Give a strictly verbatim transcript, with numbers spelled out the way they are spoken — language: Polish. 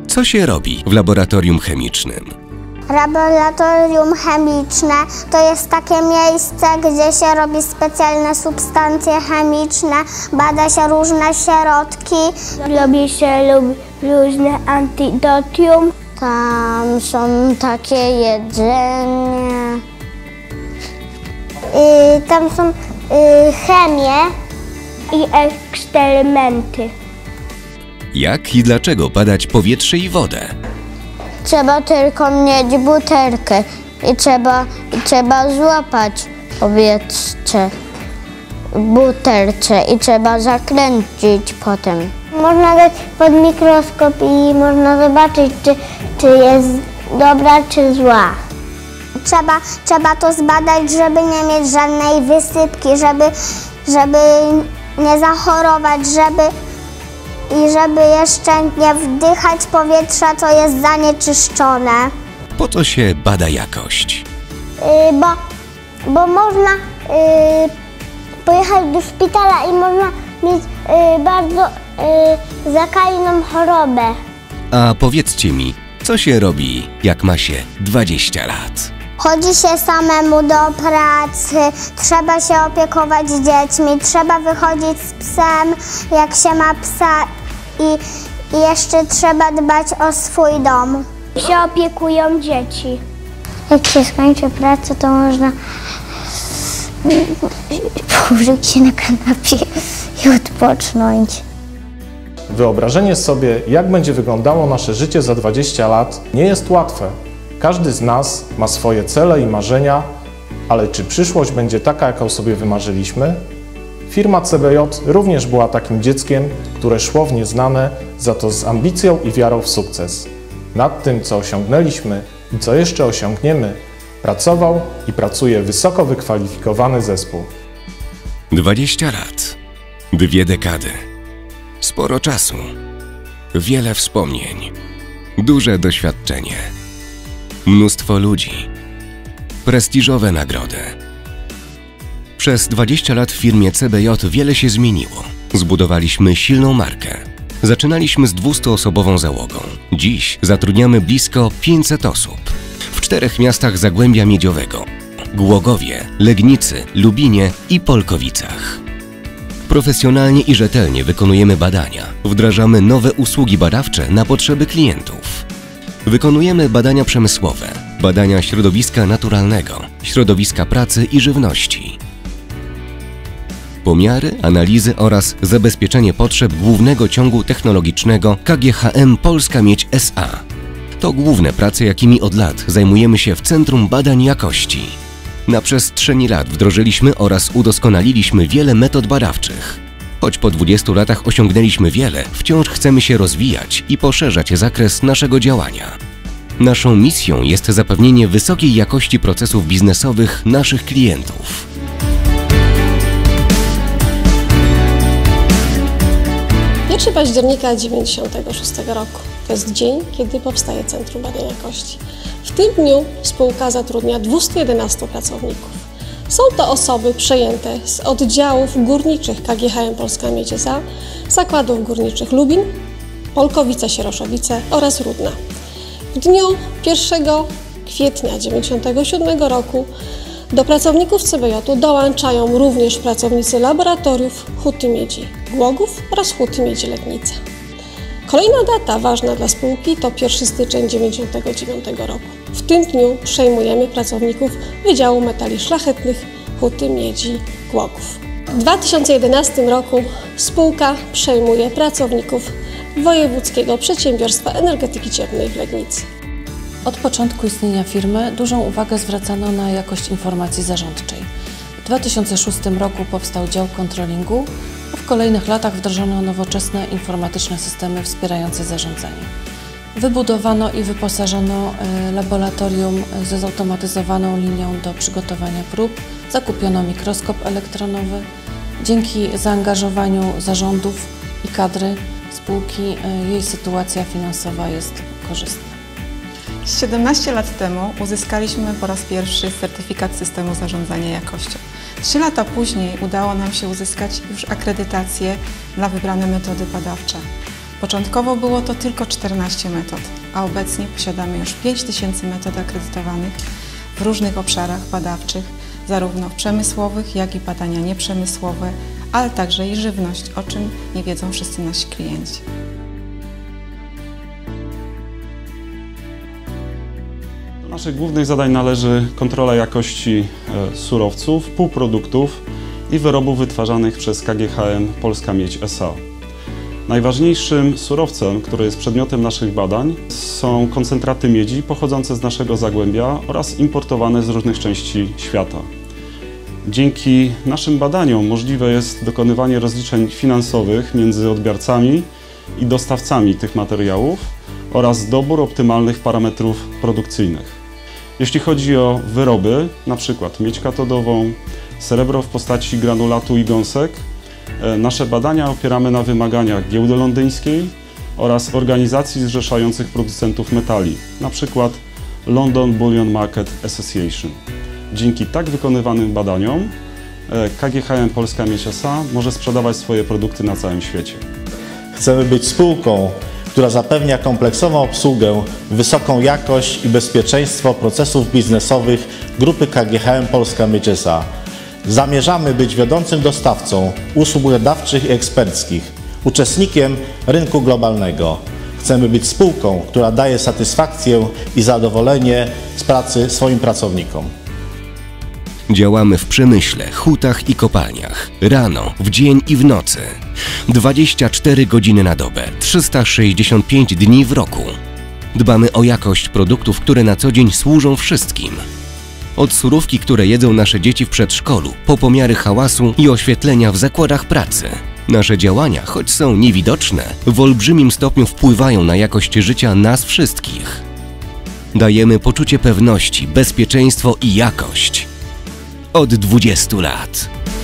Co się robi w laboratorium chemicznym? Laboratorium chemiczne to jest takie miejsce, gdzie się robi specjalne substancje chemiczne, bada się różne środki. Robi się lub różne antidotium. Tam są takie jedzenie. Yy, tam są yy, chemie i eksperymenty. Jak i dlaczego badać powietrze i wodę? Trzeba tylko mieć butelkę i trzeba, i trzeba złapać powietrze w butelce i trzeba zakręcić potem. Można dać pod mikroskop i można zobaczyć, czy, czy jest dobra, czy zła. Trzeba, trzeba to zbadać, żeby nie mieć żadnej wysypki, żeby, żeby nie zachorować, żeby i żeby jeszcze nie wdychać powietrza, co jest zanieczyszczone. Po co się bada jakość? Yy, bo, bo można yy, pojechać do szpitala i można mieć yy, bardzo yy, zakaźną chorobę. A powiedzcie mi, co się robi, jak ma się dwadzieścia lat? Chodzi się samemu do pracy, trzeba się opiekować dziećmi, trzeba wychodzić z psem, jak się ma psa i, i jeszcze trzeba dbać o swój dom. Się opiekują dzieci. Jak się skończy pracę, to można położyć się na kanapie i odpocząć. Wyobrażenie sobie, jak będzie wyglądało nasze życie za dwadzieścia lat, nie jest łatwe. Każdy z nas ma swoje cele i marzenia, ale czy przyszłość będzie taka, jaką sobie wymarzyliśmy? Firma C B J również była takim dzieckiem, które szło w nieznane, za to z ambicją i wiarą w sukces. Nad tym, co osiągnęliśmy i co jeszcze osiągniemy, pracował i pracuje wysoko wykwalifikowany zespół. dwadzieścia lat. Dwie dekady. Sporo czasu. Wiele wspomnień. Duże doświadczenie. Mnóstwo ludzi. Prestiżowe nagrody. Przez dwadzieścia lat w firmie C B J wiele się zmieniło. Zbudowaliśmy silną markę. Zaczynaliśmy z dwustuosobową załogą. Dziś zatrudniamy blisko pięćset osób. W czterech miastach Zagłębia Miedziowego: Głogowie, Legnicy, Lubinie i Polkowicach. Profesjonalnie i rzetelnie wykonujemy badania. Wdrażamy nowe usługi badawcze na potrzeby klientów. Wykonujemy badania przemysłowe, badania środowiska naturalnego, środowiska pracy i żywności. Pomiary, analizy oraz zabezpieczenie potrzeb głównego ciągu technologicznego K G H M Polska Miedź S A. To główne prace, jakimi od lat zajmujemy się w Centrum Badań Jakości. Na przestrzeni lat wdrożyliśmy oraz udoskonaliliśmy wiele metod badawczych. Choć po dwudziestu latach osiągnęliśmy wiele, wciąż chcemy się rozwijać i poszerzać zakres naszego działania. Naszą misją jest zapewnienie wysokiej jakości procesów biznesowych naszych klientów. pierwszego października dziewięćdziesiątego szóstego roku. To jest dzień, kiedy powstaje Centrum Badań Jakości. W tym dniu spółka zatrudnia dwieście jedenastu pracowników. Są to osoby przejęte z oddziałów górniczych K G H M Polska Miedź S A, zakładów górniczych Lubin, Polkowice-Sieroszowice oraz Rudna. W dniu pierwszego kwietnia dziewięćdziesiątego siódmego roku do pracowników C B J dołączają również pracownicy laboratoriów Huty Miedzi Głogów oraz Huty Miedzi Legnica. Kolejna data ważna dla spółki to pierwszy styczeń dziewięćdziesiątego dziewiątego roku. W tym dniu przejmujemy pracowników Wydziału Metali Szlachetnych Huty Miedzi Głogów. W dwa tysiące jedenastym roku spółka przejmuje pracowników Wojewódzkiego Przedsiębiorstwa Energetyki Cieplnej w Legnicy. Od początku istnienia firmy dużą uwagę zwracano na jakość informacji zarządczej. W dwa tysiące szóstym roku powstał dział kontrolingu, a w kolejnych latach wdrożono nowoczesne informatyczne systemy wspierające zarządzanie. Wybudowano i wyposażono laboratorium ze zautomatyzowaną linią do przygotowania prób, zakupiono mikroskop elektronowy. Dzięki zaangażowaniu zarządów i kadry spółki jej sytuacja finansowa jest korzystna. siedemnaście lat temu uzyskaliśmy po raz pierwszy certyfikat systemu zarządzania jakością. Trzy lata później udało nam się uzyskać już akredytację dla wybrane metody badawcze. Początkowo było to tylko czternaście metod, a obecnie posiadamy już pięć tysięcy metod akredytowanych w różnych obszarach badawczych, zarówno przemysłowych, jak i badania nieprzemysłowe, ale także i żywność, o czym nie wiedzą wszyscy nasi klienci. Do naszych głównych zadań należy kontrola jakości surowców, półproduktów i wyrobów wytwarzanych przez K G H M Polska Miedź S A. Najważniejszym surowcem, który jest przedmiotem naszych badań, są koncentraty miedzi pochodzące z naszego zagłębia oraz importowane z różnych części świata. Dzięki naszym badaniom możliwe jest dokonywanie rozliczeń finansowych między odbiorcami i dostawcami tych materiałów oraz dobór optymalnych parametrów produkcyjnych. Jeśli chodzi o wyroby, np. miedź katodową, srebro w postaci granulatu i gąsek, nasze badania opieramy na wymaganiach giełdy londyńskiej oraz organizacji zrzeszających producentów metali, np. London Bullion Market Association. Dzięki tak wykonywanym badaniom K G H M Polska Miedź S A może sprzedawać swoje produkty na całym świecie. Chcemy być spółką, która zapewnia kompleksową obsługę, wysoką jakość i bezpieczeństwo procesów biznesowych grupy K G H M Polska Miedź S A. Zamierzamy być wiodącym dostawcą usług badawczych i eksperckich, uczestnikiem rynku globalnego. Chcemy być spółką, która daje satysfakcję i zadowolenie z pracy swoim pracownikom. Działamy w przemyśle, hutach i kopalniach. Rano, w dzień i w nocy. dwadzieścia cztery godziny na dobę, trzysta sześćdziesiąt pięć dni w roku. Dbamy o jakość produktów, które na co dzień służą wszystkim. Od surówki, które jedzą nasze dzieci w przedszkolu, po pomiary hałasu i oświetlenia w zakładach pracy. Nasze działania, choć są niewidoczne, w olbrzymim stopniu wpływają na jakość życia nas wszystkich. Dajemy poczucie pewności, bezpieczeństwo i jakość. Od dwudziestu lat.